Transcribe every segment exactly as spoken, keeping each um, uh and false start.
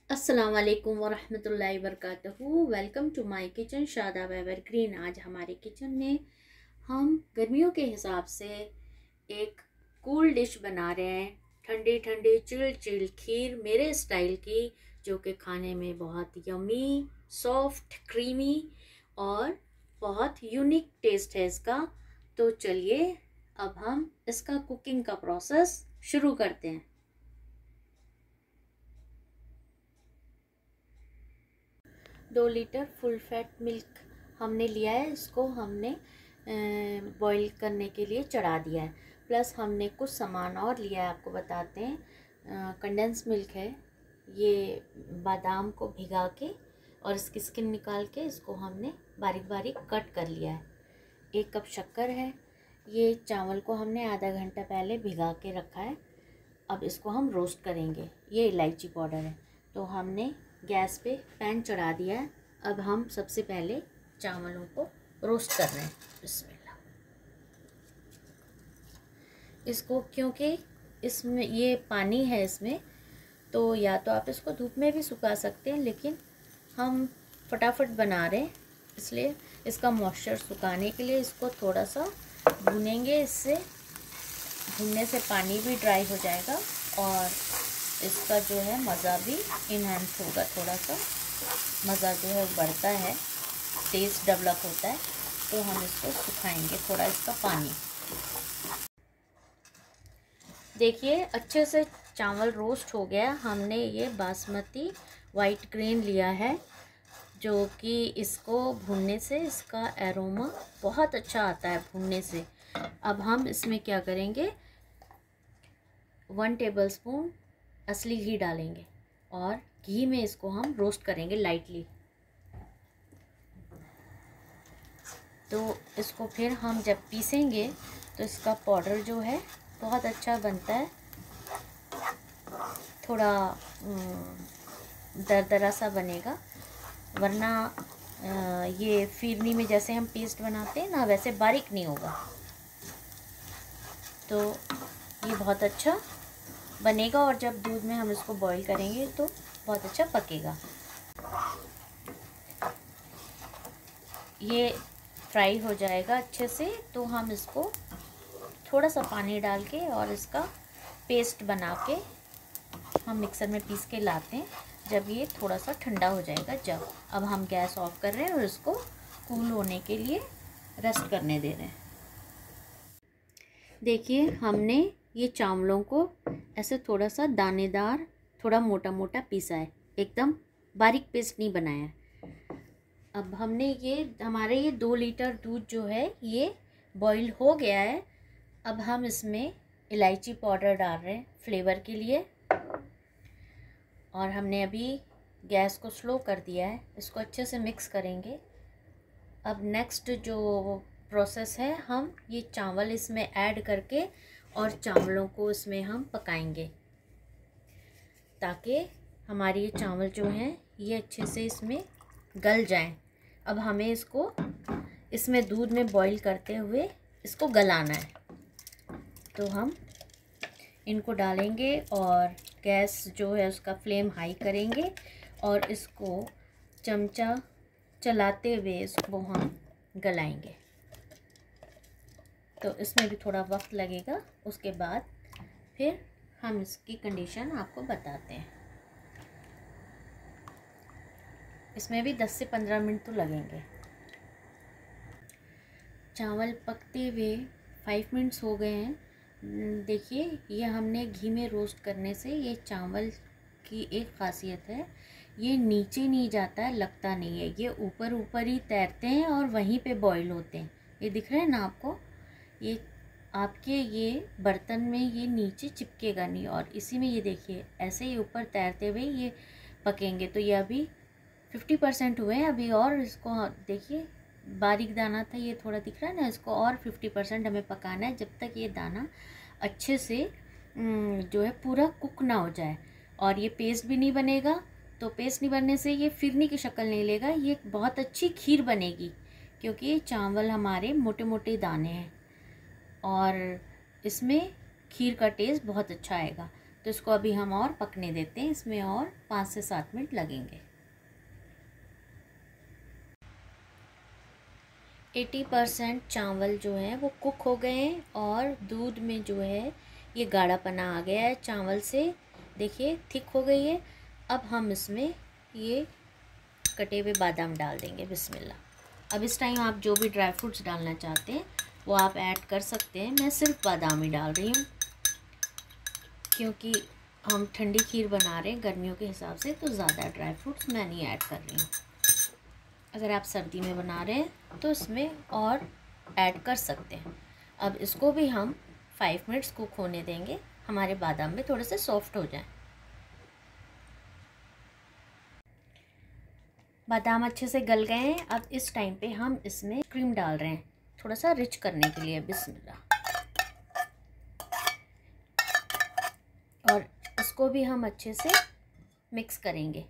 अस्सलाम वालेकुम वरहमतुल्लाहि वबरकातुहू। Welcome to my kitchen Shadab evergreen. आज हमारे किचन में हम गर्मियों के हिसाब से एक कूल डिश बना रहे हैं। ठंडी ठंडी चिल चिल खीर मेरे स्टाइल की, जो कि खाने में बहुत यमी, सॉफ्ट, क्रीमी और बहुत यूनिक टेस्ट है इसका। तो चलिए अब हम इसका कुकिंग का प्रोसेस शुरू करते हैं। दो लीटर फुल फैट मिल्क हमने लिया है। इसको हमने बॉईल करने के लिए चढ़ा दिया है। प्लस हमने कुछ सामान और लिया है, आपको बताते हैं। कंडेंस मिल्क है, ये बादाम को भिगा के और इसकी स्किन निकाल के इसको हमने बारीक बारीक कट कर लिया है। एक कप शक्कर है। ये चावल को हमने आधा घंटा पहले भिगा के रखा है। अब इसको हम रोस्ट करेंगे। ये इलायची पाउडर है। तो हमने गैस पे पैन चढ़ा दिया है। अब हम सबसे पहले चावलों को रोस्ट कर रहे हैं। बिस्मिल्लाह। इसको क्योंकि इसमें ये पानी है इसमें, तो या तो आप इसको धूप में भी सुखा सकते हैं, लेकिन हम फटाफट बना रहे हैं इसलिए इसका मॉइस्चर सुखाने के लिए इसको थोड़ा सा भूनेंगे। इससे भूनने से पानी भी ड्राई हो जाएगा और इसका जो है मज़ा भी इन्हांस होगा। थोड़ा सा मज़ा जो है बढ़ता है, टेस्ट डेवलप होता है। तो हम इसको सुखाएंगे थोड़ा, इसका पानी। देखिए अच्छे से चावल रोस्ट हो गया। हमने ये बासमती वाइट ग्रेन लिया है, जो कि इसको भूनने से इसका एरोमा बहुत अच्छा आता है भूनने से। अब हम इसमें क्या करेंगे, वन टेबलस्पून असली घी डालेंगे और घी में इसको हम रोस्ट करेंगे लाइटली। तो इसको फिर हम जब पीसेंगे तो इसका पाउडर जो है बहुत अच्छा बनता है। थोड़ा दरदरा सा बनेगा, वरना ये फिरनी में जैसे हम पेस्ट बनाते हैं ना, वैसे बारीक नहीं होगा। तो ये बहुत अच्छा बनेगा और जब दूध में हम इसको बॉईल करेंगे तो बहुत अच्छा पकेगा। ये फ्राई हो जाएगा अच्छे से। तो हम इसको थोड़ा सा पानी डाल के और इसका पेस्ट बना के हम मिक्सर में पीस के लाते हैं, जब ये थोड़ा सा ठंडा हो जाएगा। जब अब हम गैस ऑफ कर रहे हैं और इसको कूल होने के लिए रेस्ट करने दे रहे हैं। देखिए हमने ये चावलों को ऐसे थोड़ा सा दानेदार, थोड़ा मोटा मोटा पीसा है, एकदम बारीक पेस्ट नहीं बनाया है। अब हमने ये हमारे ये दो लीटर दूध जो है ये बॉईल हो गया है। अब हम इसमें इलायची पाउडर डाल रहे हैं फ्लेवर के लिए, और हमने अभी गैस को स्लो कर दिया है। इसको अच्छे से मिक्स करेंगे। अब नेक्स्ट जो प्रोसेस है, हम ये चावल इसमें ऐड करके और चावलों को इसमें हम पकाएंगे, ताकि हमारे ये चावल जो हैं ये अच्छे से इसमें गल जाएं। अब हमें इसको इसमें दूध में बॉईल करते हुए इसको गलाना है। तो हम इनको डालेंगे और गैस जो है उसका फ्लेम हाई करेंगे और इसको चमचा चलाते हुए इसको हम गलाएंगे। तो इसमें भी थोड़ा वक्त लगेगा। उसके बाद फिर हम इसकी कंडीशन आपको बताते हैं। इसमें भी दस से पंद्रह मिनट तो लगेंगे। चावल पकते हुए फाइव मिनट्स हो गए हैं। देखिए ये हमने घी में रोस्ट करने से ये चावल की एक ख़ासियत है, ये नीचे नहीं जाता है, लगता नहीं है। ये ऊपर ऊपर ही तैरते हैं और वहीं पे बॉईल होते हैं। ये दिख रहे हैं ना आपको, ये आपके ये बर्तन में ये नीचे चिपकेगा नहीं, और इसी में ये देखिए ऐसे ही ऊपर तैरते हुए ये पकेंगे। तो ये अभी फिफ्टी परसेंट हुए हैं। अभी और इसको देखिए बारीक दाना था, ये थोड़ा दिख रहा है ना, इसको और फिफ्टी परसेंट हमें पकाना है, जब तक ये दाना अच्छे से जो है पूरा कुक ना हो जाए। और ये पेस्ट भी नहीं बनेगा। तो पेस्ट नहीं बनने से ये फिरनी की शक्ल नहीं लेगा, ये बहुत अच्छी खीर बनेगी, क्योंकि चावल हमारे मोटे मोटे दाने हैं और इसमें खीर का टेस्ट बहुत अच्छा आएगा। तो इसको अभी हम और पकने देते हैं, इसमें और पाँच से सात मिनट लगेंगे। अस्सी परसेंट चावल जो है वो कुक हो गए हैं और दूध में जो है ये गाढ़ापना आ गया है चावल से, देखिए थिक हो गई है। अब हम इसमें ये कटे हुए बादाम डाल देंगे, बिस्मिल्लाह। अब इस टाइम आप जो भी ड्राई फ्रूट्स डालना चाहते हैं वो आप ऐड कर सकते हैं। मैं सिर्फ बादाम ही डाल रही हूँ क्योंकि हम ठंडी खीर बना रहे हैं गर्मियों के हिसाब से, तो ज़्यादा ड्राई फ्रूट्स मैं नहीं ऐड कर रही हूँ। अगर आप सर्दी में बना रहे हैं तो इसमें और ऐड कर सकते हैं। अब इसको भी हम फाइव मिनट्स कुक होने देंगे, हमारे बादाम भी थोड़े से सॉफ्ट हो जाएं। बादाम अच्छे से गल गए हैं। अब इस टाइम पे हम इसमें क्रीम डाल रहे हैं थोड़ा सा रिच करने के लिए, बिस्मिल्लाह। और इसको भी हम अच्छे से मिक्स करेंगे।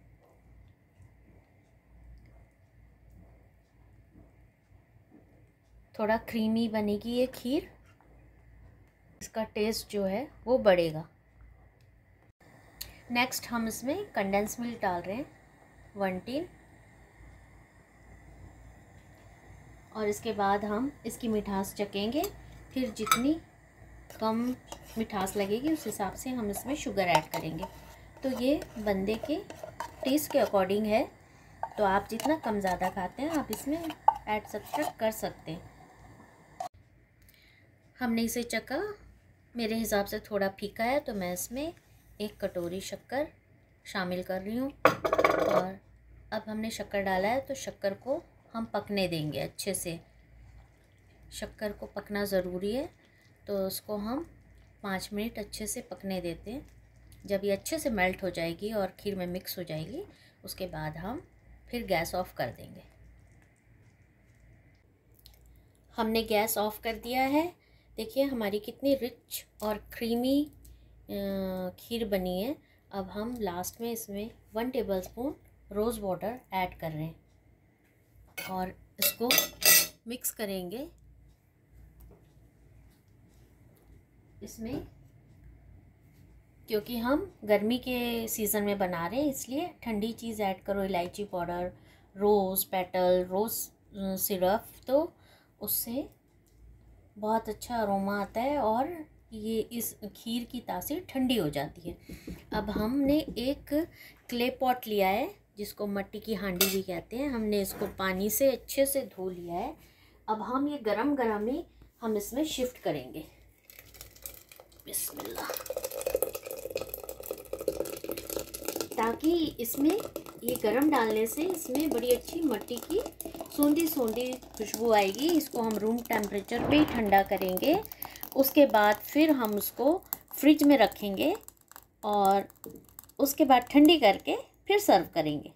थोड़ा क्रीमी बनेगी ये खीर, इसका टेस्ट जो है वो बढ़ेगा। नेक्स्ट हम इसमें कंडेंस मिल्क डाल रहे हैं वन टीन, और इसके बाद हम इसकी मिठास चखेंगे। फिर जितनी कम मिठास लगेगी उस हिसाब से हम इसमें शुगर ऐड करेंगे। तो ये बंदे के टेस्ट के अकॉर्डिंग है, तो आप जितना कम ज़्यादा खाते हैं आप इसमें ऐड सब्सट्रैक्ट कर सकते हैं। हमने इसे चखा, मेरे हिसाब से थोड़ा फीका है, तो मैं इसमें एक कटोरी शक्कर शामिल कर रही हूँ। और अब हमने शक्कर डाला है तो शक्कर को हम पकने देंगे अच्छे से। शक्कर को पकना ज़रूरी है, तो उसको हम पाँच मिनट अच्छे से पकने देते हैं। जब ये अच्छे से मेल्ट हो जाएगी और खीर में मिक्स हो जाएगी, उसके बाद हम फिर गैस ऑफ कर देंगे। हमने गैस ऑफ कर दिया है। देखिए हमारी कितनी रिच और क्रीमी खीर बनी है। अब हम लास्ट में इसमें one tablespoon rose water add कर रहे हैं और इसको मिक्स करेंगे। इसमें क्योंकि हम गर्मी के सीज़न में बना रहे हैं इसलिए ठंडी चीज़ ऐड करो, इलायची powder, rose petal, rose syrup, तो उससे बहुत अच्छा अरोमा आता है और ये इस खीर की तासीर ठंडी हो जाती है। अब हमने एक क्ले पॉट लिया है जिसको मट्टी की हांडी भी कहते हैं, हमने इसको पानी से अच्छे से धो लिया है। अब हम ये गरम गरम ही हम इसमें शिफ्ट करेंगे, बिस्मिल्लाह, ताकि इसमें ये गरम डालने से इसमें बड़ी अच्छी मट्टी की सूंधी सूंधी खुशबू आएगी। इसको हम रूम टेम्परेचर पे ही ठंडा करेंगे, उसके बाद फिर हम उसको फ्रिज में रखेंगे और उसके बाद ठंडी करके फिर सर्व करेंगे।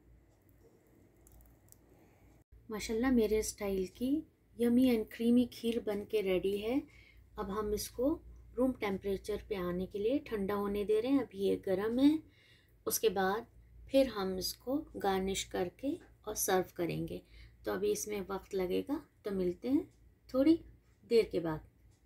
माशाल्लाह मेरे स्टाइल की यमी एंड क्रीमी खीर बन के रेडी है। अब हम इसको रूम टेम्परेचर पे आने के लिए ठंडा होने दे रहे हैं। अभी ये गर्म है, उसके बाद फिर हम इसको गार्निश करके और सर्व करेंगे। तो अभी इसमें वक्त लगेगा, तो मिलते हैं थोड़ी देर के बाद।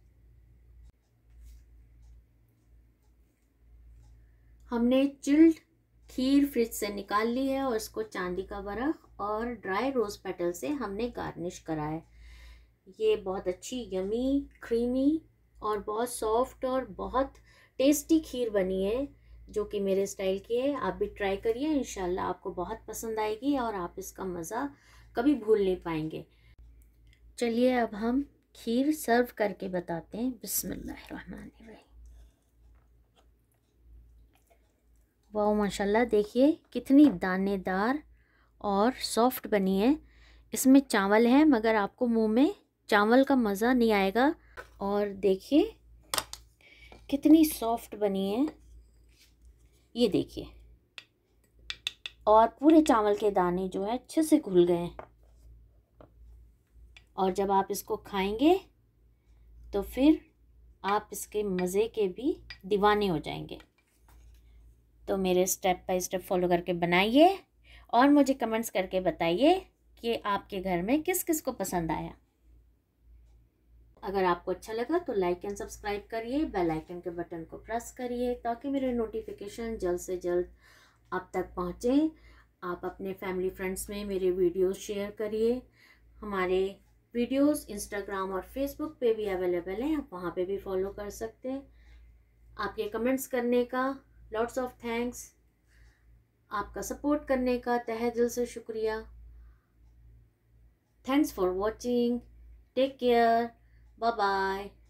हमने चिल्ड खीर फ्रिज से निकाल ली है और इसको चांदी का बरफ और ड्राई रोज़ पेटल से हमने गार्निश करा है। ये बहुत अच्छी यमी क्रीमी और बहुत सॉफ्ट और बहुत टेस्टी खीर बनी है जो कि मेरे स्टाइल की है। आप भी ट्राई करिए, इंशाल्लाह आपको बहुत पसंद आएगी और आप इसका मज़ा कभी भूल नहीं पाएंगे। चलिए अब हम खीर सर्व करके बताते हैं। बिस्मिल्लाहिर्रहमानिर्रहीम। वाह माशाल्लाह, देखिए कितनी दानेदार और सॉफ्ट बनी है। इसमें चावल है मगर आपको मुंह में चावल का मज़ा नहीं आएगा। और देखिए कितनी सॉफ्ट बनी है, ये देखिए, और पूरे चावल के दाने जो है अच्छे से घुल गए हैं। और जब आप इसको खाएंगे तो फिर आप इसके मज़े के भी दीवाने हो जाएंगे। तो मेरे स्टेप बाय स्टेप फॉलो करके बनाइए और मुझे कमेंट्स करके बताइए कि आपके घर में किस किस को पसंद आया। अगर आपको अच्छा लगा तो लाइक एंड सब्सक्राइब करिए, बेल आइकन के बटन को प्रेस करिए ताकि मेरे नोटिफिकेशन जल्द से जल्द आप तक पहुँचें। आप अपने फैमिली फ्रेंड्स में मेरे वीडियोस शेयर करिए। हमारे वीडियोस इंस्टाग्राम और फेसबुक पे भी अवेलेबल हैं, आप वहाँ पे भी फॉलो कर सकते हैं। आपके कमेंट्स करने का लॉट्स ऑफ थैंक्स, आपका सपोर्ट करने का तहे दिल से शुक्रिया। Thanks for watching, take care, bye bye.